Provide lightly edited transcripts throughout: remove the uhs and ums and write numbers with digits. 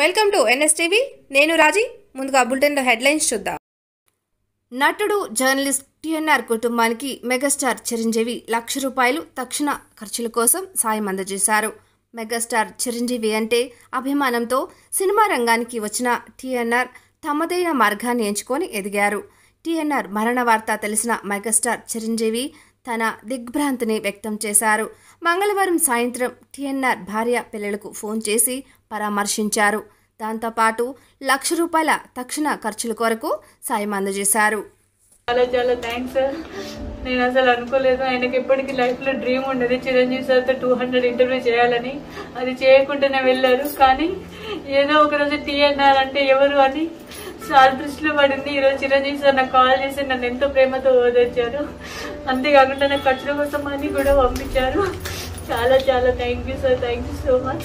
Welcome to Nstv. నేను రాజీ. ముందుగా బులెటిన్లో హెడ్లైన్స్ చూద్దాం. నటుడు జర్నలిస్ట్ TNR కుటుంబానికి మెగాస్టార్ చిరంజీవి ₹1,00,000 తక్షణ ఖర్చుల కోసం సాయం అందజేశారు. మెగాస్టార్ చిరంజీవి అంటే అభిమానంతో సినిమా రంగానికి వచ్చిన TNR తమదైన మార్గాన్ని ఎంచుకొని ఎదిగారు. TNR మరణ వార్త తెలిసిన మెగాస్టార్ చిరంజీవి తన దిగ్భ్రాంతిని వ్యక్తం చేశారు. మంగళవారం సాయంత్రం TNR భార్య పిల్లలకు ఫోన్ చేసి పరామర్శించారు. దాంతోపాటు ₹1,00,000 తక్షణ ఖర్చుల కొరకు సాయం అందజేశారు. చాలా చాలా థ్యాంక్స్ సార్. నేను అసలు అనుకోలేదు. ఆయనకి ఎప్పటికీ లైఫ్లో డ్రీమ్ ఉండేది చిరంజీవి సార్తో 200 ఇంటర్వ్యూ చేయాలని. అది చేయకుండానే వెళ్ళారు. కానీ ఏదో ఒకరోజు TNR అంటే ఎవరు అని సార్ దృష్టిలో పడింది. ఈరోజు చిరంజీవి సార్ నాకు కాల్ చేసి నన్ను ఎంతో ప్రేమతో ఓదార్చారు. అంతేకాకుండా నాకు ఖర్చుల కోసం అని కూడా పంపించారు. చాలా చాలా thank you sir. Thank you so much.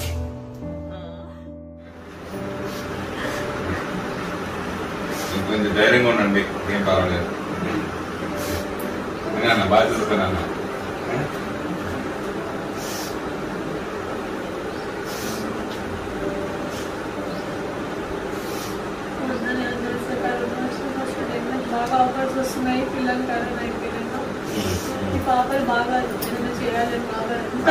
కొంచెం ధైర్యంగా ఉండండి, ఏం పర్వాలేదు. బాగా చూసుకున్నాను. బాగా ఆఫర్స్ వస్తున్నాయి పిల్లలు కరోనా అయిపోయినాక. ఈ పాపలు బాగా ఏదైనా చేయాలని బాగా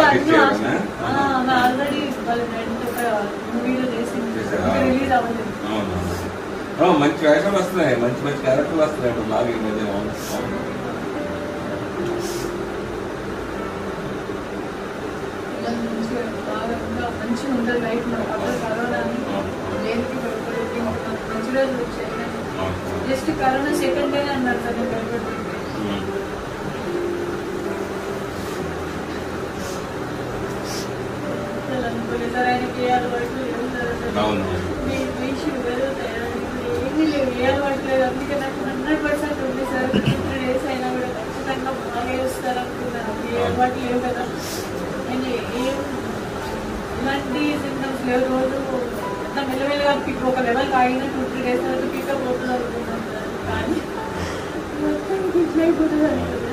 ఆల్రెడీ వాళ్ళ ఒక మూవీలో చేసింది, రిలీజ్ అవ్వలేదు. మంచి వేషాలు వస్తున్నాయి, మంచి మంచి క్యారెక్టర్లు వస్తున్నాయి ఇప్పుడు బాగా ఈ మధ్య. మంచిగా ఉండదు లైఫ్. అప్పుడు కరోనా దేనికి మంచి రోజులు వచ్చాయి. జస్ట్ కరోనా సెకండ్ డే అన్నారు సార్. నేను భయపడుతుంది అనుకోలేదు సార్. ఆయనకి ఏ అలవాట్లు లేవు సార్. మీ షుగర్ ఏమీ లేవు, ఏ అలవాటు లేదు. అందుకే నాకు 100% ఉంది సార్. 3 days అయినా కూడా ఖచ్చితంగా బాగా వేస్తారు అనుకున్నాను. ఏ అలవాటు లేవు కదా. నేను ఇలాంటి సింటమ్స్ లేవు. రోజు అంతా మెల్లమెల్లగా ఒక లెవెల్ ఆగిన 2-3 days వరకు పికప్ అవుతుంది అనుకున్నాను సార్. కానీ మొత్తం గిట్ల అయిపోతుంది అనుకున్నాను.